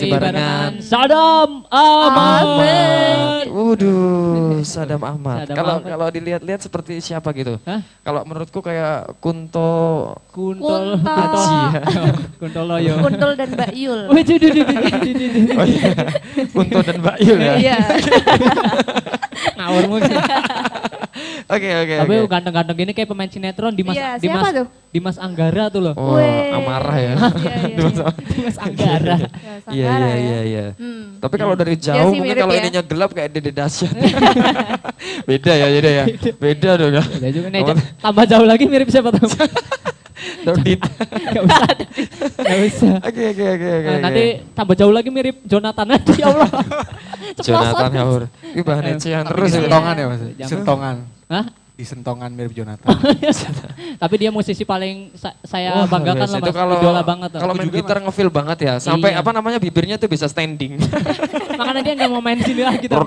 masih barengan Sadam Ahmad. Waduh, Sadam Ahmad. Sadam Kalau Ahmad. kalau dilihat-lihat seperti siapa gitu? Hah? Kalau menurutku kayak Kunto Kuntul. Aji ya. Kuntul Loyo. Kuntul dan Mbak Yul. Wih, Oh iya, Kunto dan Mbak Yul ya. Iya. ngawur mungkin. Oke. Tapi ganteng-ganteng gini kayak pemain sinetron Dimas Iya, siapa tuh? Dimas Anggara tuh loh. Oh, Weh. amarah ya. Iya. Dimas Anggara. Ya, Iya. Sanggara ya. Iya. Hmm. Tapi kalau dari Iya jauh sih, mungkin mirip kalau ya. ininya gelap kayak Dede Dasyat. Beda ya. Beda dong ya. Udah juga nih, tambah jauh lagi mirip siapa tuh? Dodit. Gak usah. Gak usah. Oke. Nanti tambah jauh lagi mirip Jonathan aja ya Allah. Jonathan Haur. Ini bahan ecehan terus ya. Sentongan ya mas? Jangan. Sentongan. Hah? Di sentongan mirip Jonathan. Tapi dia musisi paling saya banggakan biasa lah itu mas, idola banget. Kalau main gitar ngefeel banget ya, sampai Iya. apa namanya bibirnya tuh bisa standing. Makanya dia gak mau main sini lagi tuh.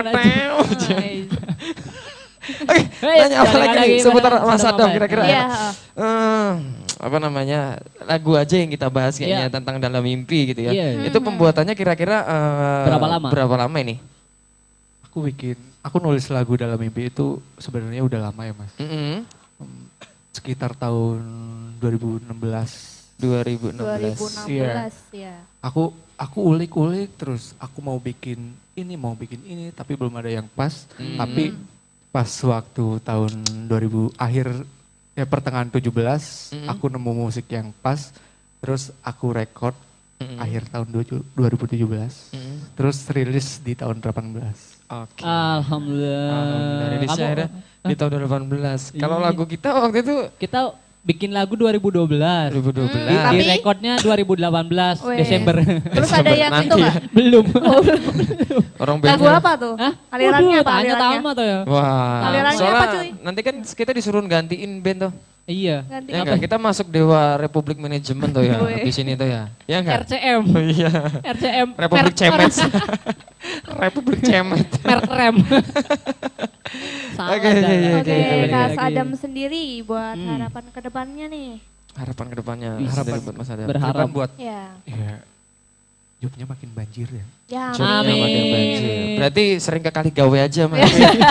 Oke, nanya apa balik lagi nih seputar Sadam Mas Adam apa ya? kira-kira? Iya. Apa namanya lagu aja yang kita bahas kayaknya Iya. tentang dalam mimpi gitu ya. Iya. Itu pembuatannya kira-kira Berapa lama? ini? Aku nulis lagu dalam mimpi itu sebenarnya udah lama ya mas. Sekitar tahun 2016. 2016. 2016 ya. Aku ulik-ulik terus aku mau bikin ini tapi belum ada yang pas. Tapi pas waktu tahun 2000 akhir ya pertengahan 17 aku nemu musik yang pas terus aku record akhir tahun 2017. Terus rilis di tahun 18. Oke. Alhamdulillah. Rilisnya Kamu- akhirnya di tahun 2018. Kalau Iya. lagu kita waktu itu Kita bikin lagu 2012. 2012. Di Tapi- rekodnya 2018 Weh. Desember. Terus ada yang Nanti itu ya. nggak? Belum. Orang Lagu bandnya. apa tuh? Hah? Alirannya Waduh, apa? tanya Alirannya? Tama tuh ya. Wah, Alirannya soalnya apa, cuy? nanti kan kita disuruh gantiin band tuh. Iya. Ganti Ya apa? enggak, kita masuk Dewa Republik Manajemen tuh ya, Weh. di sini tuh ya. Ya enggak? RCM. Oh iya. RCM. Republik Cemet. Republik Cemet. Merkrem. Salah. Oke, iya, iya, Oke, oke, Kak lagi. Adam sendiri buat harapan ke depannya nih. Harapan ke depannya, Bisa. harapan buat Mas Adam. Berharap. Harapan buat Ya. ya jobnya makin banjir ya. Ya, Jobnya Amin. makin banjir. Berarti sering ke kali gawe aja, Mas.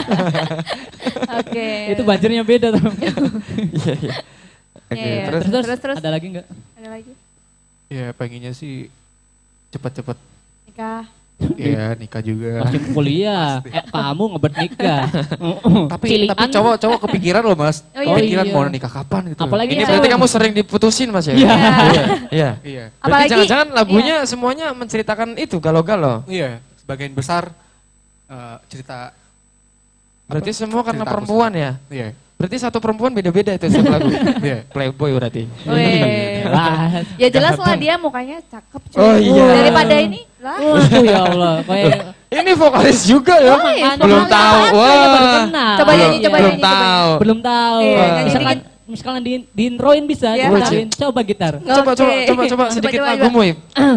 Oke. Itu banjirnya beda tuh. Iya, iya. Oke, Iya. terus Terus. Ada lagi enggak? Ada lagi? Ya pengennya sih cepet-cepet Nikah. ya nikah juga. Masih kuliah. Kamu ngebet nikah. Tapi Cilian. cowok kepikiran loh mas. Oh iya. Kepikiran Iya. mau nikah kapan gitu. Apalagi ini Iya. berarti kamu sering diputusin, Mas ya? Iya. Iya. Iya. Berarti Apalagi- jangan-jangan lagunya semuanya menceritakan itu galau-galau. Iya. Sebagian besar cerita. Berarti semua karena Cerita aku perempuan ya? Iya. Berarti satu perempuan beda-beda itu setiap lagu. Iya. Playboy berarti. Weh. Wah. Ya jelas lah dia mukanya cakep cuy. Oh iya. Daripada ini lah. Waduh ya Allah. Kayak Ini vokalis juga ya? iya, Belum vokalis. tahu. Saya Wah. baru kenal. Coba nyanyi, Iya. coba Belum nyanyi, coba tahu. Belum tahu. Iya, nyanyi Misalkan dikit. misalkan di introin bisa, Iya. gitarin. Coba gitar. Coba Coba, sedikit coba. lagumu ya.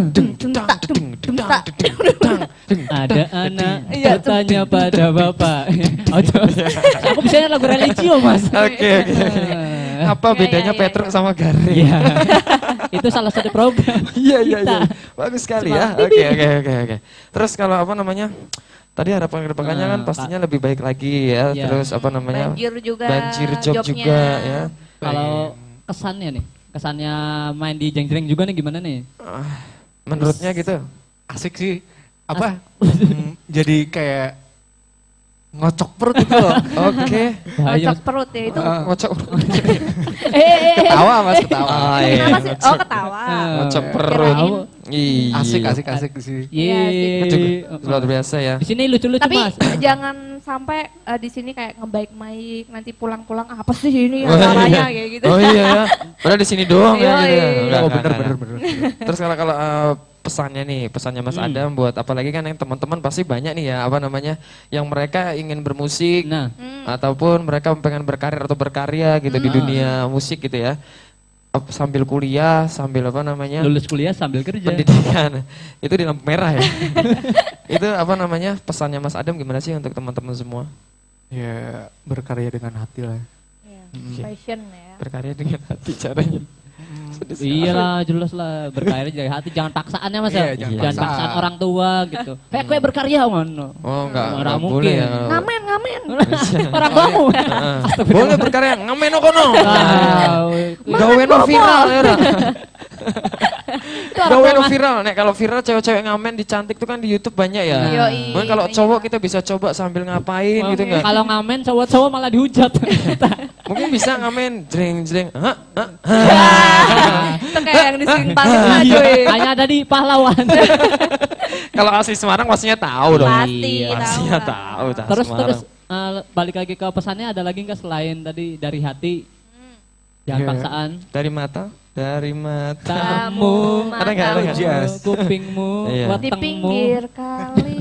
Ada anak Iya, bertanya pada bapak. Oh, coba. Aku bisanya lagu religio mas. Oke. Apa Iya, bedanya iya, Petruk iya. sama Garing? Iya. Itu salah satu program. Iya. kita. Bagus sekali Cuma- ya. Oke. Terus kalau apa namanya? Tadi harapan ke depannya kan Nah, pastinya lebih baik lagi ya. Iya. Terus apa namanya? Banjir juga. Banjir job jobnya. juga ya. Kalau kesannya nih, kesannya main di Jeng-Jeng juga nih gimana nih? Menurutnya gitu. Asik sih. Apa? Jadi kayak ngocok perut gitu loh. Oke. Bahaya. Ngocok perut ya itu. Ngocok. Ketawa mas ketawa. Ah, iya. Kenapa sih? Oh ketawa. Ngocok perut. Kirain. Iya. Asik sih. Iya sih. Yeay. Luar biasa ya. Di sini lucu-lucu Tapi mas. jangan sampai di sini kayak ngebaik-baik nanti pulang-pulang apa sih ini Oh, acaranya iya. kayak gitu. Oh iya ya. Padahal di sini doang ya Iya, gitu. iya. Enggak, Oh enggak, bener. enggak. Terus kalau pesannya Mas Adam buat apalagi kan yang teman-teman pasti banyak nih ya apa namanya yang mereka ingin bermusik Nah, ataupun mereka pengen berkarir atau berkarya gitu di dunia musik gitu ya. Sambil kuliah, sambil apa namanya? lulus kuliah sambil kerja. Pendidikan. Itu di lampu merah ya. Itu apa namanya? Pesannya Mas Adam gimana sih untuk teman-teman semua? Ya berkarya dengan hati lah. Iya, Oke. passion ya. Berkarya dengan hati caranya. Iyalah, jelas lah berkarya dari hati, jangan paksaannya Mas. Iya, Ya. jangan Jangan paksaan. paksaan orang tua gitu. Kue berkarya ngono. Oh enggak Ora boleh ya. mungkin. Ngamen. Orang kamu. Boleh berkarya ngameno kono. Wow. Gaweno viral ya. Ra. Itu orang Gaweno tua, Mas. viral. Nek kalau viral cewek-cewek ngamen di cantik tuh kan di YouTube banyak ya. Yoi. Mungkin kalau cowok kita bisa coba sambil ngapain gitu enggak? Kalau ngamen cowok-cowok malah dihujat. Mungkin bisa ngamen jreng. Hah? Itu kayak yang di sing paling aja. Hanya ada di pahlawan. Kalau asli Semarang pastinya tahu dong. Pasti Pastinya tahu. tahu. Tas Terus Semarang. balik lagi ke pesannya, ada lagi nggak selain tadi dari hati? Jangan Iya. paksaan. Dari mata. Tamu, Ada nggak? Ada nggak? Yes. kupingmu, Iya. Di wetengmu. pinggir kali.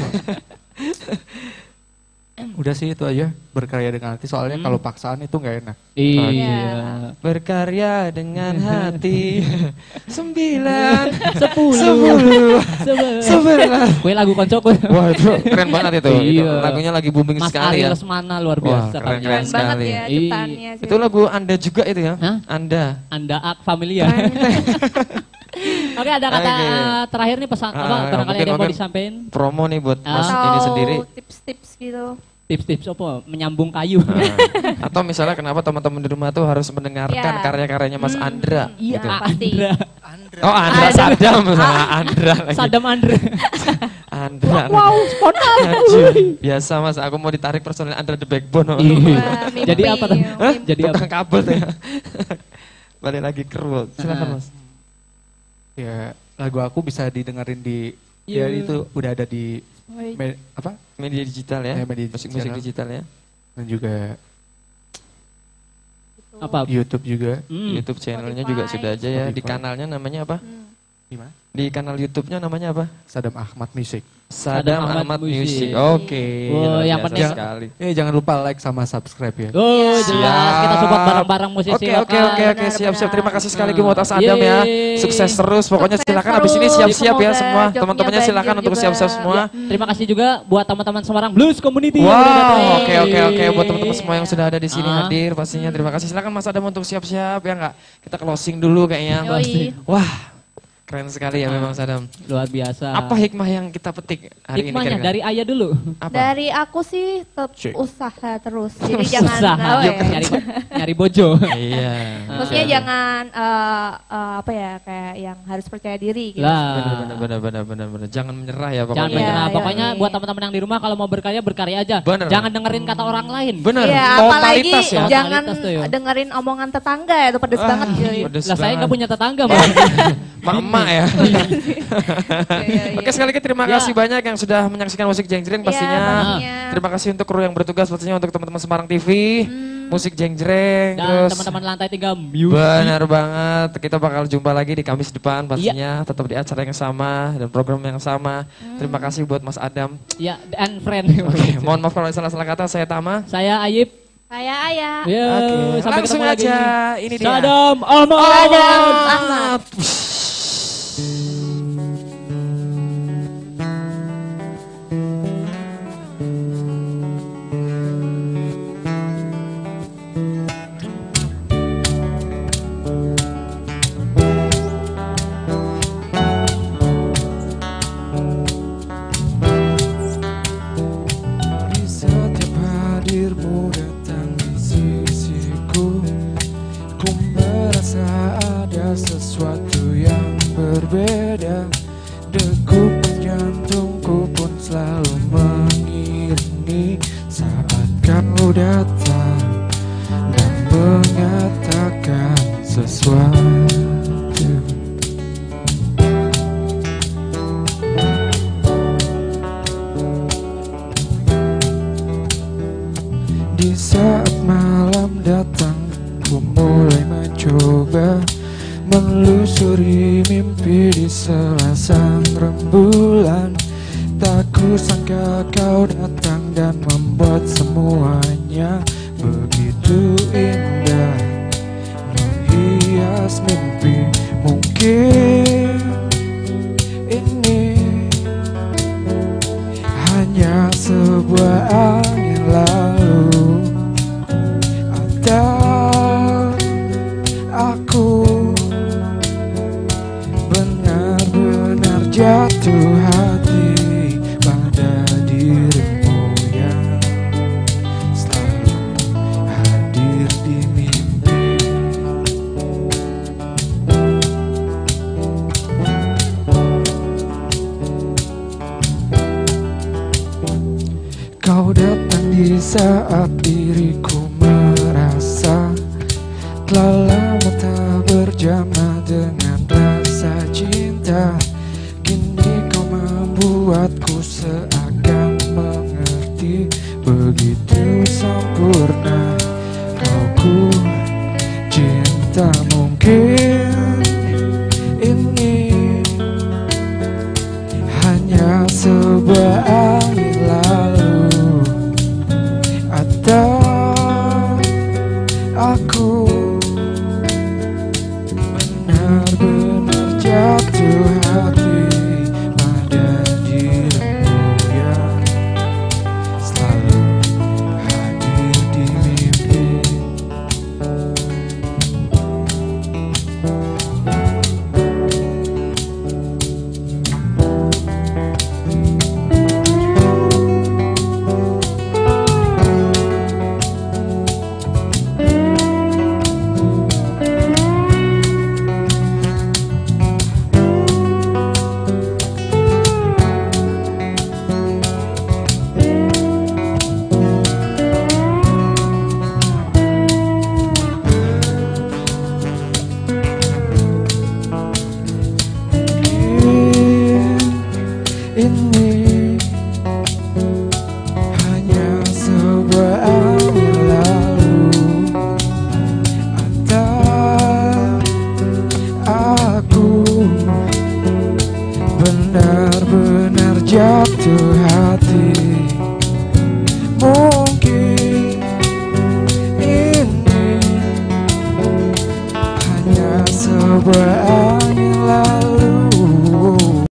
Udah sih itu aja, berkarya dengan hati. Soalnya kalau paksaan itu nggak enak. Iya. Berkarya dengan hati. 9, 10, 11. Kue lagu koncoku. Wah itu keren banget itu. Itu Iya. lagunya lagi booming Mas sekali Ari ya. Lesmana luar Wah, biasa. keren, katanya. Keren banget sekali. ya ciptaannya sih. Itu lagu Anda juga itu ya? Hah? Anda. Anda Ak Familia. Oke, ada kata Oke. terakhir nih pesan apa barangkali ada yang mau disampaikan? Promo nih buat Mas Ah. ini sendiri. tips-tips gitu. Tips-tips apa? Menyambung kayu. Nah, atau misalnya kenapa teman-teman di rumah tuh harus mendengarkan Ya. karya-karyanya Mas Andra. Iya, gitu. Pasti. Andra. Oh Andra Sadam sama Andra lagi. Sadam Andra. Andra. Wow, spontan. Anjir. Biasa Mas, aku mau ditarik personil Andra the Backbone. Iya. Wah, mimpi, Jadi apa tuh? Hah? mimpi. Jadi apa? Tukang kabel tuh ya. Balik lagi kru. Silakan Mas. Ya lagu aku bisa didengerin di, ya Iya. itu udah ada di Woi. apa? Media digital ya. Ya, media Musik-musik digital. digital ya. Dan juga Apa? YouTube juga. YouTube channelnya Spotify. juga sudah aja ya. Di Spotify. kanalnya namanya apa? Gimana? Di kanal YouTube-nya namanya apa? Sadam Ahmad Music. Sadam Ahmad Ahmad Music. Music. Oke. Oh, luar yang biasa penting- sekali. Jangan lupa like sama subscribe ya. Oh, jelas kita support bareng-bareng musisi Oke, lokal. oke, siap-siap. Terima kasih sekali lagi buat Mas Adam ya. Yeay. Sukses terus. Pokoknya Sukses silakan habis ini terus. siap-siap ya Semoga semua. jobnya Teman-temannya silakan banjir untuk juga. siap-siap semua. Terima kasih juga buat teman-teman Semarang Blues Community yang udah datang. Wow, oke. Buat teman-teman semua yang sudah ada di sini Ah. hadir pastinya terima kasih. Silakan Mas Adam untuk siap-siap ya enggak? Kita closing dulu kayaknya. Yoi. Wah, keren sekali ya memang Mas Adam. Luar biasa. Apa hikmah yang kita petik hari ini hikmahnya kira-kira? dari Ayah dulu? Apa? Dari aku sih tetap Cek. usaha terus. Jadi jangan Usaha. apa ya. nyari bojo. Iya. Maksudnya jangan apa ya kayak yang harus percaya diri gitu. Lah. Benar. Jangan menyerah ya pokoknya. Jangan menyerah. Iya, Pokoknya iya. buat teman-teman yang di rumah kalau mau berkarya aja. Bener. Jangan dengerin kata orang lain. Benar. Iya, apalagi Totalitas ya. jangan Totalitas tuh, ya. dengerin omongan tetangga ya, itu pedes banget cuy. pedes Lah saya banget. nggak punya tetangga, Bang. Mak-mak ya. Iya. Oke sekali lagi terima Ya. kasih banyak yang sudah menyaksikan musik Jeng-Jreng pastinya. pastinya. Terima kasih untuk kru yang bertugas pastinya untuk teman-teman Semarang TV, musik Jeng-Jreng, Dan terus teman-teman lantai 3 music. benar banget. Kita bakal jumpa lagi di Kamis depan pastinya, tetap di acara yang sama dan program yang sama. Terima kasih buat Mas Adam. Ya, and friend. Oke, mohon maaf kalau ada salah-salah kata. Saya Tama. Saya Ayib. Saya Ayah. Yo, Oke, sampai langsung ketemu lagi. aja. Ini dia. Sadam Ahmad. Sadam Ahmad. Di setiap hadirmu datang di sisiku, ku merasa ada sesuatu yang berbeda. Degup jantungku pun selalu mengiringi saat kamu datang dan mengatakan sesuatu. Di saat malam datang, ku mulai mencoba menelusuri mimpi di selasang rembulan. Tak kusangka kau datang dan membuat semuanya begitu indah, menghias mimpi. Mungkin ini hanya sebuah angin lalu, atau aku Kau datang di saat diriku merasa telah lama tak berjamah dengan rasa cinta. Kini kau membuatku seakan mengerti, begitu sempurna kau ku cinta. Mungkin ini hanya sebuah angin lalu, atau aku benar-benar jatuh hati pada dirimu yang selalu hadir di mimpi. Ini hanya sebuah angin lalu, atau aku benar-benar jatuh hati